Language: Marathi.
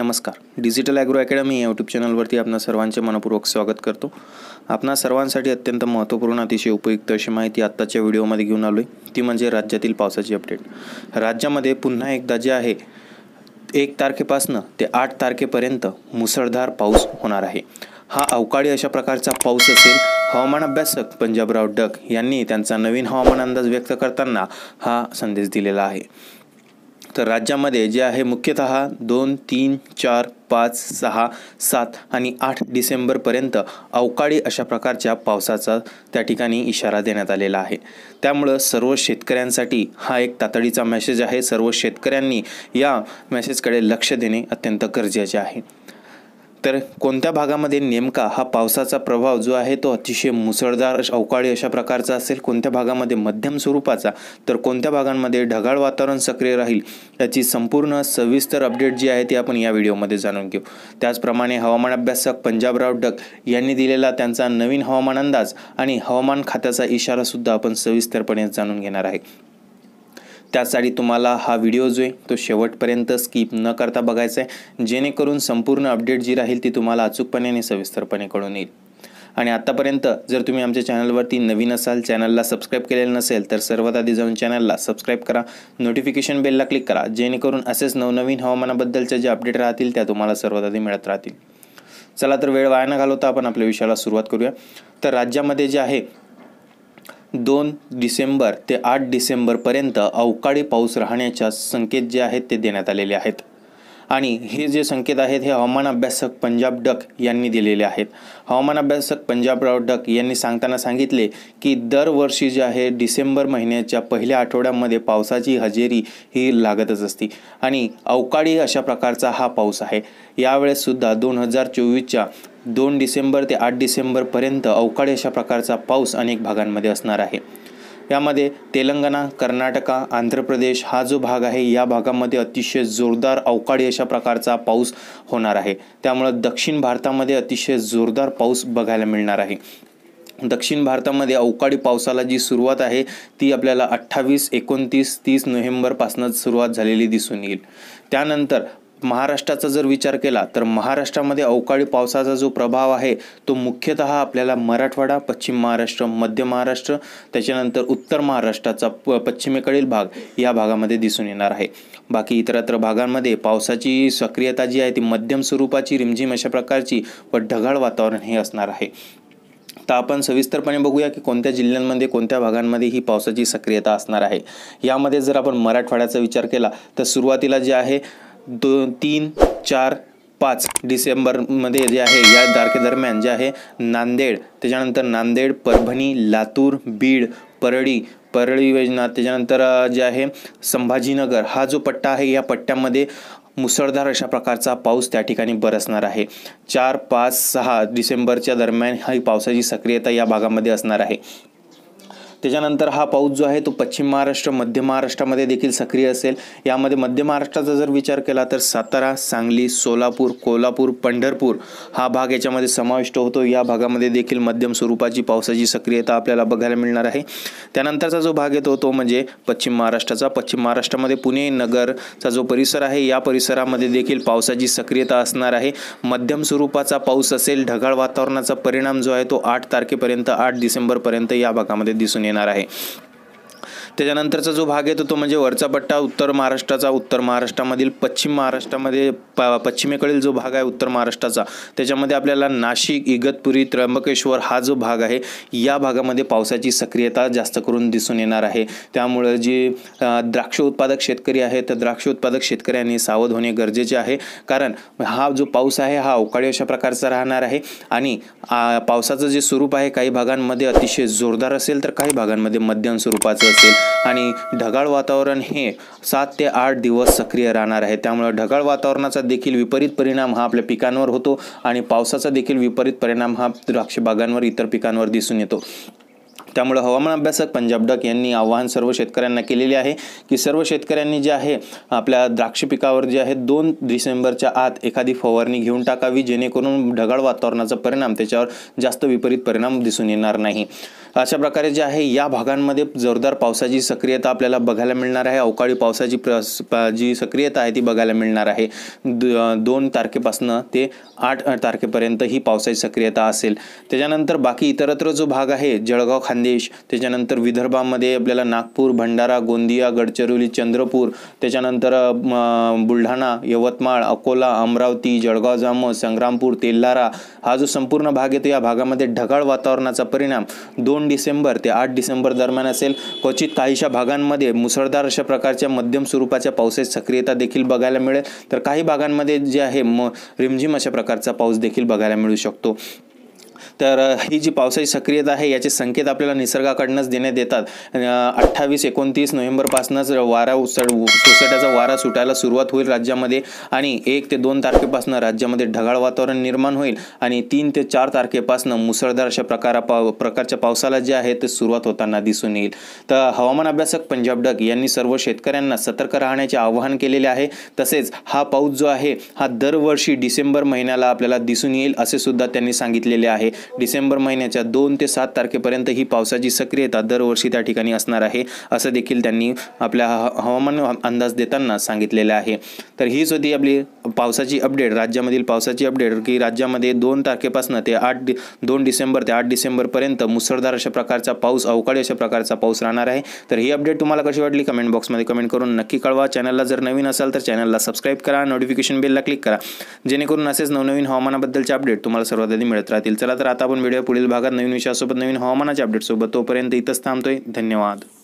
नमस्कार. डिजिटल ॲग्रो अकॅडमी या यूट्यूब चॅनलवरती आपणा सर्वांचे मनपूर्वक स्वागत करतो. आपणा सर्वांसाठी अत्यंत महत्त्वपूर्ण अतिशय उपयुक्त अशी माहिती आत्ताच्या व्हिडिओमध्ये घेऊन आलो आहे, ती म्हणजे राज्यातील पावसाची अपडेट. राज्यामध्ये पुन्हा एकदा जे आहे 1 तारखेपासून ते 8 तारखेपर्यंत मुसळधार पाऊस होणार आहे. हा अवकाळी अशा प्रकारचा पाऊस असेल. हवामान अभ्यासक पंजाबराव डक यांनी त्यांचा नवीन हवामान अंदाज व्यक्त करताना हा संदेश दिलेला आहे. तर राज्यामध्ये जे आहे मुख्यतः 2, 3, 4, 5, 6, 7 आणि 8 डिसेंबरपर्यंत अवकाळी अशा प्रकारच्या पावसाचा त्या ठिकाणी इशारा देण्यात आलेला आहे. त्यामुळं सर्व शेतकऱ्यांसाठी हा एक तातडीचा मेसेज आहे. सर्व शेतकऱ्यांनी या मेसेजकडे लक्ष देणे अत्यंत गरजेचे आहे. तर कोणत्या भागामध्ये नेमका हा पावसाचा प्रभाव जो आहे तो अतिशय मुसळधार अवकाळी अशा प्रकारचा असेल, कोणत्या भागामध्ये मध्यम स्वरूपाचा, तर कोणत्या भागांमध्ये ढगाळ वातावरण सक्रिय राहील, याची संपूर्ण सविस्तर अपडेट जी आहे ती आपण या व्हिडिओमध्ये जाणून घेऊ. त्याचप्रमाणे हवामान अभ्यासक पंजाबराव डक यांनी दिलेला त्यांचा नवीन हवामान अंदाज आणि हवामान खात्याचा इशारासुद्धा आपण सविस्तरपणे जाणून घेणार आहे. त्यासाठी तुम्हाला हा व्हिडिओ जो आहे तो शेवटपर्यंत स्किप न करता बघायचा आहे, जेणेकरून संपूर्ण अपडेट जी राहील ती तुम्हाला अचूकपणे आणि सविस्तरपणे कळून येईल. आणि आत्तापर्यंत जर तुम्ही आमच्या चॅनलवरती नवीन असाल, चॅनलला सबस्क्राईब केलेलं नसेल, तर सर्वात आधी जाऊन चॅनलला सबस्क्राईब करा, नोटिफिकेशन बेलला क्लिक करा, जेणेकरून असेच नवनवीन हवामानाबद्दलच्या जे अपडेट राहतील त्या तुम्हाला सर्वात आधी मिळत राहतील. चला तर वेळ वाया न घालवता आपण आपल्या विषयाला सुरुवात करूया. तर राज्यामध्ये जे आहे 2 डिसेंबर ते 8 डिसेंबरपर्यंत अवकाळी पाऊस राहण्याच्या संकेत जे आहेत ते देण्यात आलेले आहेत. आणि हे जे संकेत आहेत हे हवामान अभ्यासक पंजाब डक यांनी दिलेले आहेत. हवामान अभ्यासक पंजाबराव डक यांनी सांगताना सांगितले की दरवर्षी जे आहे डिसेंबर महिन्याच्या पहिल्या आठवड्यामध्ये पावसाची हजेरी ही लागतच असते आणि अवकाळी अशा प्रकारचा हा पाऊस आहे. यावेळेससुद्धा 2024च्या 2 डिसेंबर ते 8 डिसेंबरपर्यंत अवकाळी अशा प्रकारचा पाऊस अनेक भागांमध्ये असणार आहे. यामध्ये तेलंगणा, कर्नाटका, आंध्र प्रदेश हा जो भाग आहे या भागामध्ये अतिशय जोरदार अवकाळी अशा प्रकारचा पाऊस होणार आहे. त्यामुळं दक्षिण भारतामध्ये अतिशय जोरदार पाऊस बघायला मिळणार आहे. दक्षिण भारतामध्ये अवकाळी पावसाला जी सुरुवात आहे ती आपल्याला 28, 29, 30 नोव्हेंबरपासूनच सुरुवात झालेली दिसून येईल. त्यानंतर महाराष्ट्राचा जर विचार केला तर महाराष्ट्रामध्ये अवकाळी पावसाचा जो प्रभाव आहे तो मुख्यतः आपल्याला मराठवाडा, पश्चिम महाराष्ट्र, मध्य महाराष्ट्र, त्याच्यानंतर उत्तर महाराष्ट्राचा पश्चिमेकडील भाग या भागामध्ये दिसून येणार आहे. बाकी इतरत्र भागांमध्ये पावसाची सक्रियता जी आहे ती मध्यम स्वरूपाची, रिमझिम अशा प्रकारची व ढगाळ वातावरण हे असणार आहे. तर आपण सविस्तरपणे बघूया की कोणत्या जिल्ह्यांमध्ये, कोणत्या भागांमध्ये ही पावसाची सक्रियता असणार आहे. यामध्ये जर आपण मराठवाड्याचा विचार केला तर सुरुवातीला जे आहे 2, 3, 4, 5 डिसेंबरमध्ये जे आहे या तारखेदरम्यान जे आहे नांदेड, त्याच्यानंतर नांदेड, परभणी, लातूर, बीड, परळी योजना, त्याच्यानंतर जे आहे संभाजीनगर हा जो पट्टा आहे या पट्ट्यामध्ये मुसळधार अशा प्रकारचा पाऊस त्या ठिकाणी बरसणार आहे. 4, 5, 6 डिसेंबरच्या दरम्यान ही पावसाची सक्रियता या भागामध्ये असणार आहे. त्याच्यानंतर हा पाऊस जो आहे तो पश्चिम महाराष्ट्र, मध्य महाराष्ट्रामध्ये देखील सक्रिय असेल. यामध्ये मध्य महाराष्ट्राचा जर विचार केला तर सातारा, सांगली, सोलापूर, कोल्हापूर, पंढरपूर हा भाग याच्यामध्ये समाविष्ट होतो. या भागामध्ये देखील मध्यम स्वरूपाची पावसाची सक्रियता आपल्याला बघायला मिळणार आहे. त्यानंतरचा जो भाग येतो तो म्हणजे पश्चिम महाराष्ट्राचा. पश्चिम महाराष्ट्रामध्ये पुणे, नगरचा जो परिसर आहे या परिसरामध्ये देखील पावसाची सक्रियता असणार आहे. मध्यम स्वरूपाचा पाऊस असेल. ढगाळ वातावरणाचा परिणाम जो आहे तो 8 तारखेपर्यंत, 8 डिसेंबरपर्यंत या भागामध्ये दिसून येणार आहे. त्याच्यानंतरचा जो भाग येतो तो म्हणजे वरचा पट्टा उत्तर महाराष्ट्राचा. उत्तर महाराष्ट्रामधील पश्चिम महाराष्ट्रामध्ये पश्चिमेकडील जो भाग आहे उत्तर महाराष्ट्राचा त्याच्यामध्ये आपल्याला नाशिक, इगतपुरी, त्र्यंबकेश्वर हा जो भाग आहे या भागामध्ये पावसाची सक्रियता जास्त करून दिसून येणार आहे. त्यामुळे जे द्राक्ष उत्पादक शेतकरी आहेत तर द्राक्ष उत्पादक शेतकऱ्यांनी सावध होणे गरजेचे आहे. कारण हा जो पाऊस आहे हा अवकाळी अशा प्रकारचा राहणार आहे आणि पावसाचं जे स्वरूप आहे काही भागांमध्ये अतिशय जोरदार असेल तर काही भागांमध्ये मध्यम स्वरूपाचं असेल आणि ढगाळ वातावरण हे 7 ते 8 दिवस सक्रिय राहणार आहे. त्यामुळे ढगाळ वातावरणाचा देखील विपरीत परिणाम हा आपल्या पिकांवर होतो आणि पावसाचा देखील विपरीत परिणाम हा द्राक्ष बागांवर, इतर पिकांवर दिसून येतो. त्यामुळे हवामान अभ्यासक पंजाब डक यांनी आवाहन सर्व शेतकऱ्यांना केलेले आहे की सर्व शेतकऱ्यांनी जे आहे आपल्या द्राक्ष पिकावर जे आहे 2 डिसेंबरच्या आत एखादी फवारणी घेऊन टाकावी, जेणेकरून ढगाळ वातावरणाचा परिणाम त्याच्यावर जास्त विपरीत परिणाम दिसून येणार नाही. अशा प्रकारे जे आहे या भागांमध्ये जोरदार पावसाची सक्रियता आपल्याला बघायला मिळणार आहे. अवकाळी पावसाची जी सक्रियता आहे ती बघायला मिळणार आहे. 2 तारखेपासून ते 8 तारखेपर्यंत ही पावसाची सक्रियता असेल. त्याच्यानंतर बाकी इतरत्र जो भाग आहे जळगाव, खान्देश, त्याच्यानंतर विदर्भामध्ये आपल्याला नागपूर, भंडारा, गोंदिया, गडचिरोली, चंद्रपूर, त्याच्यानंतर बुलढाणा, यवतमाळ, अकोला, अमरावती, जळगाव जामोद, संग्रामपूर, तेल्हारा हा जो संपूर्ण भाग येतो या भागामध्ये ढगाळ वातावरणाचा परिणाम 2 डिसेंबर ते 8 डिसेंबर दरम्यान असेल. क्वचित काहीशा भागांमध्ये मुसळधार अशा प्रकारच्या मध्यम स्वरूपाच्या पावसाची सक्रियता देखील बघायला मिळेल. तर काही भागांमध्ये जे आहे रिमझिम अशा प्रकारचा पाऊस देखील बघायला मिळू शकतो. तर ही जी पावसाची सक्रियता आहे याचे संकेत आपल्याला निसर्गाकडूनच देण्यात येतात. 28-29 नोव्हेंबरपासूनच सोसाट्याचा वारा सुटायला सुरुवात होईल राज्यामध्ये आणि 1 ते 2 तारखेपासून राज्यामध्ये ढगाळ वातावरण निर्माण होईल आणि 3 ते 4 तारखेपासून मुसळधार अशा प्रकारच्या पावसाला जे आहे ते सुरुवात होताना दिसून येईल. तर हवामान अभ्यासक पंजाब डक यांनी सर्व शेतकऱ्यांना सतर्क राहण्याचे आवाहन केलेले आहे. तसेच हा पाऊस जो आहे हा दरवर्षी डिसेंबर महिन्याला आपल्याला दिसून येईल असे सुद्धा त्यांनी सांगितलेले आहे. डिसेंबर महिन्याच्या 2 ते 7 तारखेपर्यंत ही पावसाची सक्रियता दरवर्षी त्या ठिकाणी असणार आहे असं देखील त्यांनी आपल्या हवामान अंदाज देताना सांगितलेले आहे. तर हीच होती आपली पावसाची अपडेट, राज्यामधील पावसाची अपडेट की राज्यामध्ये 2 तारखेपासून ते 2 डिसेंबर ते 8 डिसेंबरपर्यंत मुसळधार अशा प्रकारचा पाऊस, अवकाळी अशा प्रकारचा पाऊस राहणार आहे. तर ही अपडेट तुम्हाला कशी वाटली कमेंट बॉक्समध्ये कमेंट करून नक्की कळवा. चॅनलला जर नवीन असाल तर चॅनलला सबस्क्राईब करा, नोटिफिकेशन बेलला क्लिक करा जेणेकरून असेच नवनवीन हवामानाबद्दलचे अपडेट तुम्हाला सर्वात आधी मिळत राहतील. चला तर आता आपण व्हिडिओ पुढील भागात नवीन विषयासोबत नवीन हवामानाच्या अपडेटसोबत तोपर्यंत इथंच थांबतोय. धन्यवाद.